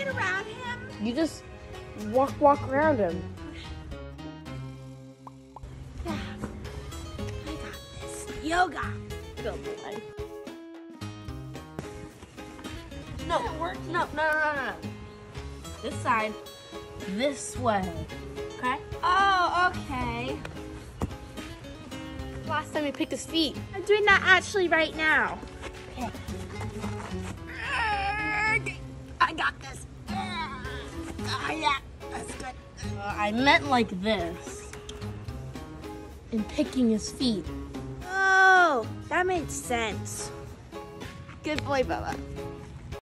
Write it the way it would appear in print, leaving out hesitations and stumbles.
get around him? You just walk around him. Yeah. I got this. Yoga. Good boy. No. No. This side, this way. Okay? Oh, okay. Last time he picked his feet. I'm doing that actually right now. Okay. I got this. Oh, yeah, that's good. I meant like this. In picking his feet. Oh, that made sense. Good boy, Bubba.